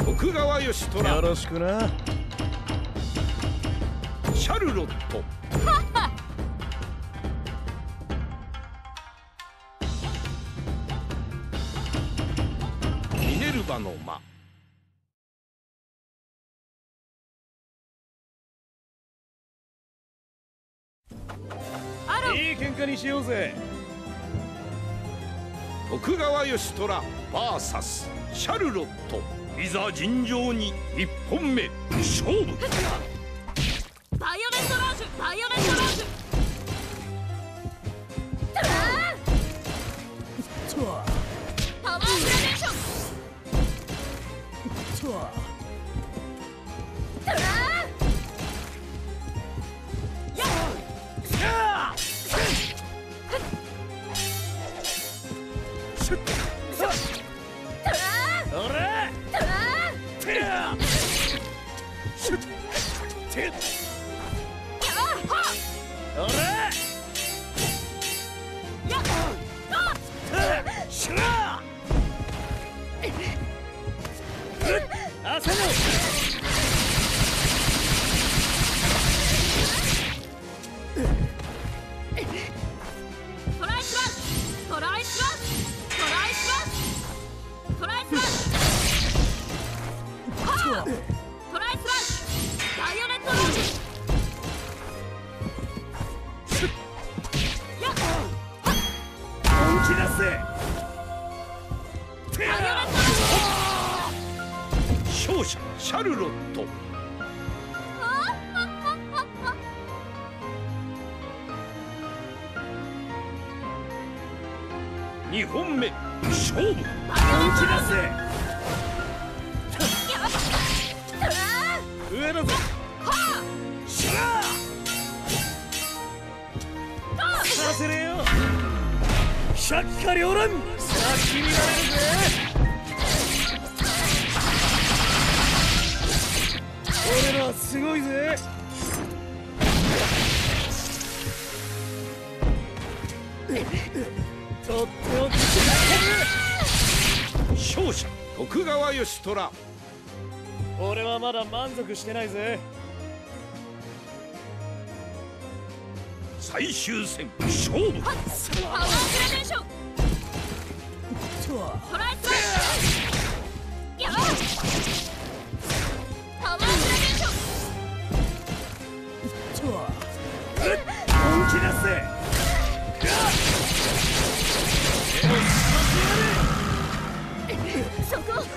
徳川義虎。 よろしくな。 シャルロット。ミネルヴァの間。 いい喧嘩にしようぜ。 徳川義虎 VS シャルロット。いざ尋常に1本目勝負。 バイオレントラージュ、バイオレントラージュ。パワーグラデーション。勝者シャルロット。2本目勝負。打ち出せ。上だぞ。させねえよ。百花繚乱。先になれるぜ。俺らはすごいぜ。とっておき。勝者徳川義虎。俺はまだ満足してないぜ。最終戦勝負。パワーグラデーション。トライスマッシュ。やばい。パワーグラデーション。 本気出せ。 そこ。 面白い。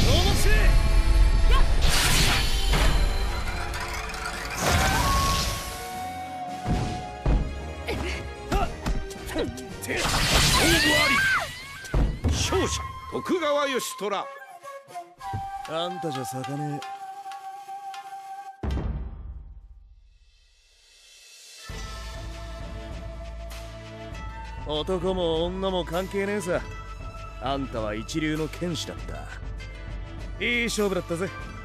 勝者徳川義虎。 あんたじゃ咲かねえ。男も女も関係ねえさ。あんたは一流の剣士だった。いい勝負だったぜ。